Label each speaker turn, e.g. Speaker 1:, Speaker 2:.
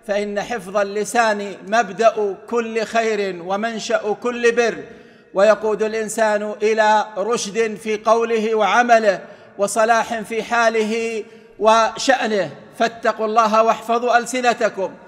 Speaker 1: فإن حفظ اللسان مبدأ كل خير ومنشأ كل بر، ويقود الإنسان إلى رشد في قوله وعمله وصلاح في حاله وشأنه. فاتقوا الله واحفظوا ألسنتكم.